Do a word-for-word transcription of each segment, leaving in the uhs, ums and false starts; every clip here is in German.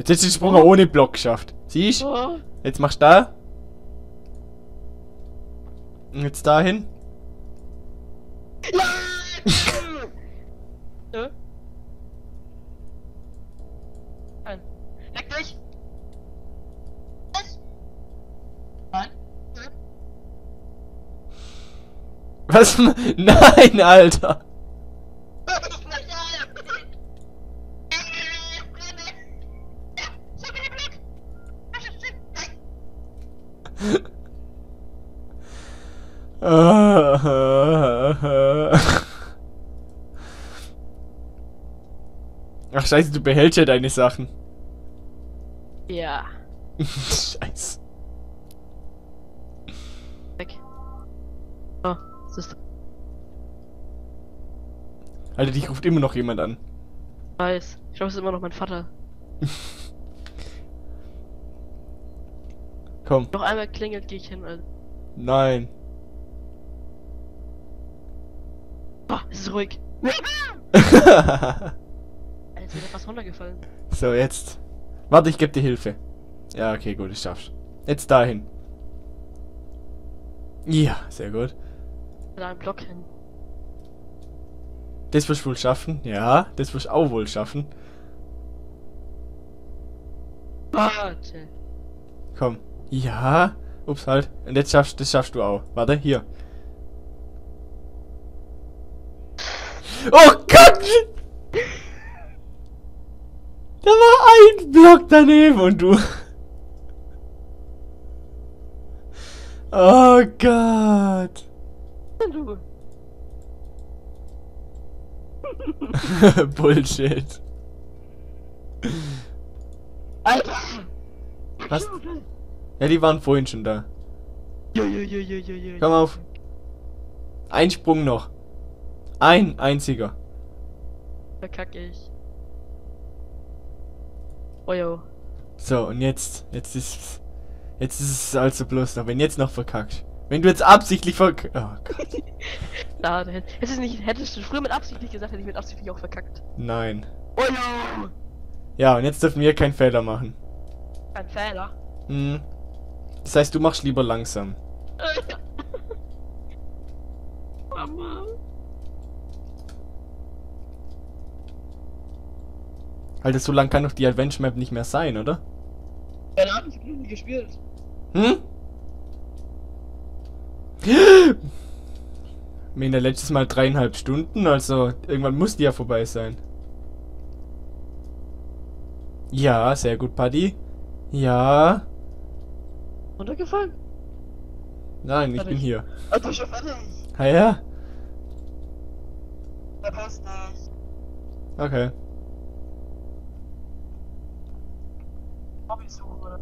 Jetzt hast du den Sprung auch ohne Block geschafft. Siehst du? Oh. Jetzt machst du da. Und jetzt dahin. Ja. Nein. Leck dich! Was? Nein. Was? Nein, Alter! Ach scheiße, du behältst ja deine Sachen. Ja. Scheiße. Weg. Oh, das ist. Alter, dich ruft immer noch jemand an. Weiß. Ich glaube, es ist immer noch mein Vater. Komm. Noch einmal klingelt, gehe ich hin, Alter. Nein. Oh, es ist ruhig. Alter, ist mir fast runtergefallen. So, jetzt. Warte, ich geb dir Hilfe. Ja, okay, gut, ich schaff's. Jetzt dahin. Ja, sehr gut. Da einen Block hin. Das wirst du wohl schaffen. Ja, das wirst du auch wohl schaffen. Warte. Komm. Ja. Ups, halt. Und jetzt schaffst das schaffst du auch. Warte, hier. Oh Gott! Da war ein Block daneben und du. Oh Gott. Du. Bullshit. Alter! Was? Ja, die waren vorhin schon da. Jo, jo, jo, jo, jo, jo. Komm auf. Ein Sprung noch. Ein einziger. Verkacke ich. Oh jo. So, und jetzt. Jetzt ist. Jetzt ist es also bloß noch. Wenn jetzt noch verkackst. Wenn du jetzt absichtlich verkackst. Oh Gott. Na, hättest du nicht, hättest du früher mit absichtlich gesagt, hätte ich mit absichtlich auch verkackt. Nein. Oh jo! Ja, und jetzt dürfen wir keinen Fehler machen. Ein Fehler. Hm. Das heißt, du machst lieber langsam. Mama. Alter, so lang kann doch die Adventure Map nicht mehr sein, oder? Keine Ahnung, ich hab noch nie gespielt. Hm? Wir haben ja letztes Mal dreieinhalb Stunden, also irgendwann muss die ja vorbei sein. Ja, sehr gut, Paddy. Ja. Runtergefallen? Nein, ich bin Fertig. hier. Ah, du bist schon fertig. Ah ja? Verpasst nicht. Okay. Hobby suchen, oder?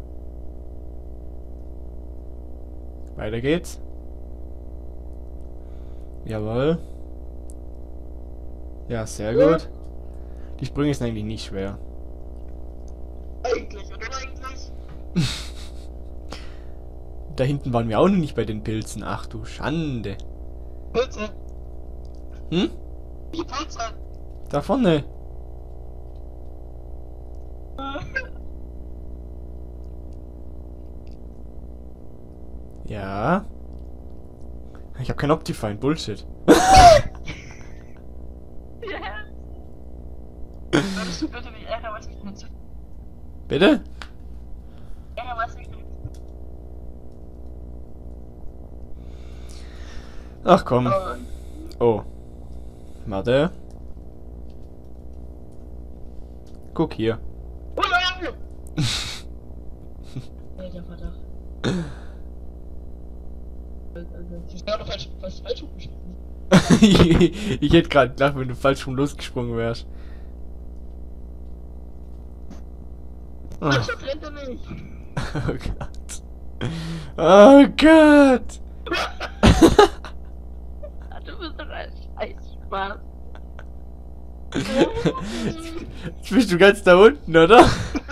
Weiter geht's. Jawohl. Ja, sehr gut. Die Sprünge sind eigentlich nicht schwer. Eigentlich, oder eigentlich? Da hinten waren wir auch noch nicht bei den Pilzen. Ach du Schande. Pilze. Hm? Die Pilze. Da vorne. Ja. Ich habe kein Optifine. Bullshit. Ja. Würdest du bitte die Ärger, was ich nutze? Bitte? Ärger, was ich nutze? Ach komm. Oh. Warte. Guck hier. Oh nein! Alter Verdacht. Ich habe doch falsch, falsch, falsch umgesprungen. Ich hätte gerade gedacht, wenn du falsch rum losgesprungen wärst. Oh. Ach, das rennt er nicht. Oh Gott. Oh Gott. Du bist doch ein Scheißspaß. Jetzt bist du ganz da unten, oder?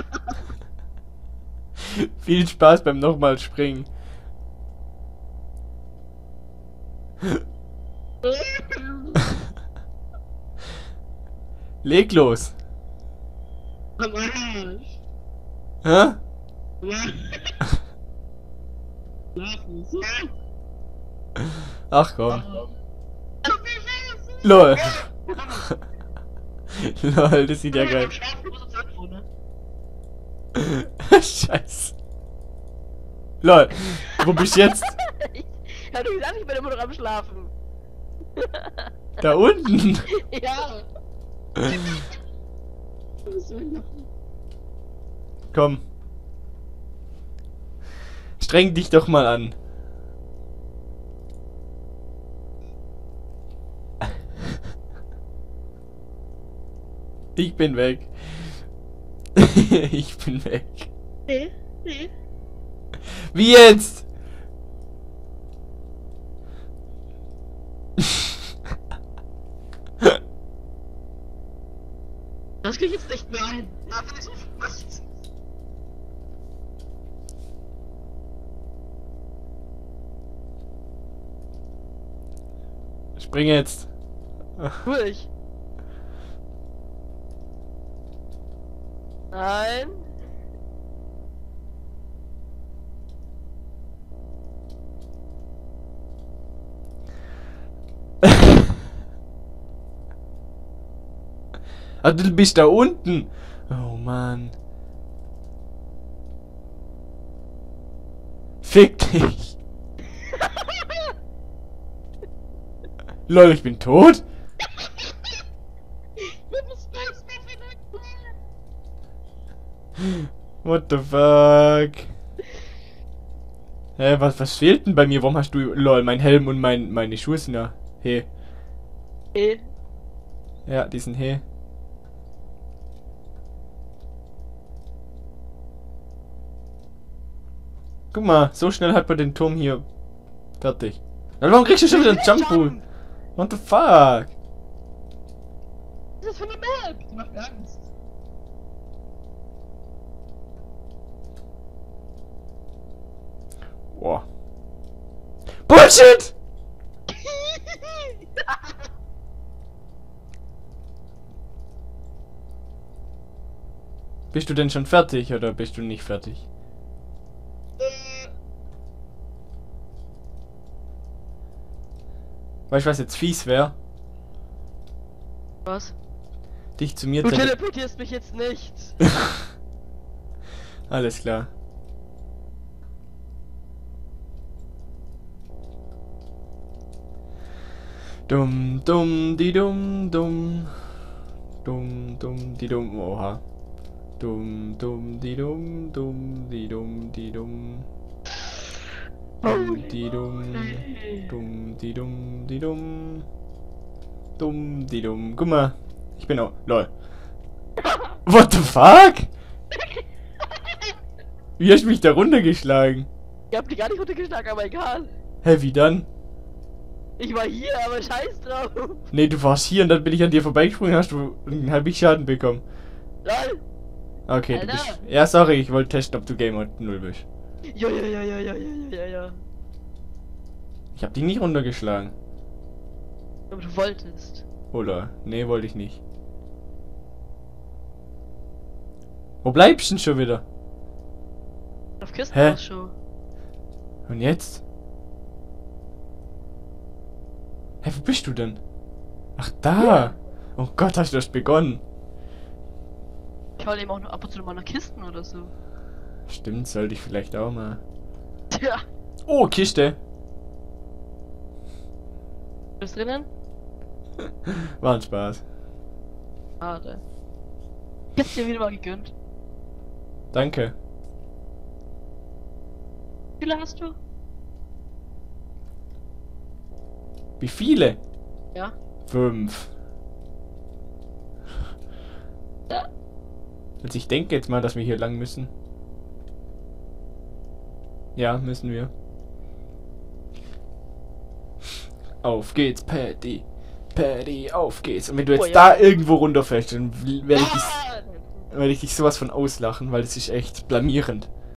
Viel Spaß beim nochmal springen. Leg los. Am Arsch. Hä? Schlafen. So. Ach komm. Lol. Lol, das sieht ja geil. Scheiße. Lol. Wo bist du jetzt? Ich hab dir gesagt, ich bin immer noch am Schlafen. Da unten. Ja. Komm. Streng dich doch mal an. Ich bin weg. Ich bin weg. Nee, nee. Wie jetzt? Das krieg ich jetzt nicht mehr ein. Ja, bin ich so fast. Spring jetzt. Durch. Nein. Ah, du bist da unten. Oh Mann. Fick dich. Lol, ich bin tot? What the fuck? Hä, was, was fehlt denn bei mir? Warum hast du... Lol, mein Helm und mein, meine Schuhe sind ja... Hey. Hey. Ja, die sind hey. Guck mal, so schnell hat man den Turm hier fertig. Na, warum kriegst du schon wieder einen Jump Pool? What the fuck? Was ist das für eine Map? Die macht mir Angst. Boah. Bullshit! Bist du denn schon fertig oder bist du nicht fertig? Weißt du, was jetzt fies wäre? Was? Dich zu mir Du tele- teleportierst mich jetzt nicht. Alles klar. Dumm, dumm, die dumm, dumm. Dumm, dumm, die dumm. Oha. Dumm, dumm, die dumm, dumm, die dumm, die dumm. Dumm, die dumm. Dumm, die dumm, die dumm. Dumm, die dumm. Guck mal. Ich bin auch. Lol. What the fuck? Wie hast du mich da runtergeschlagen? Ich hab die gar nicht runtergeschlagen, aber egal. Hä, wie dann? Ich war hier, aber scheiß drauf. Nee, du warst hier und dann bin ich an dir vorbeigesprungen, hast du einen halben Schaden bekommen. Lol. Okay, du Alter. bist... Ja, sorry, ich wollte testen, ob du Game Mode null bist. Ja, ja, ja, ja, ja, ja, ja, ja. Ich hab dich nicht runtergeschlagen. Aber du wolltest. Oder? Nee, wollte ich nicht. Wo bleibst du denn schon wieder? Auf Küstenausschau. Und jetzt? Hä, wo bist du denn? Ach, da! Ja. Oh Gott, hast du erst begonnen. Ich hol eben auch noch ab und zu mal nach Kisten oder so. Stimmt, sollte ich vielleicht auch mal. Ja. Oh, Kiste! Bist du drinnen? War ein Spaß. Schade. Ich hab's dir wieder mal gegönnt. Danke. Wie viele hast du? Wie viele? Ja. Fünf. Ja. Also ich denke jetzt mal, dass wir hier lang müssen. Ja, müssen wir. Auf geht's, Paddy. Paddy, auf geht's. Und wenn du jetzt Oh, ja. da irgendwo runterfällst, dann werde ich, dich- Ah! werd ich dich sowas von auslachen, weil das ist echt blamierend.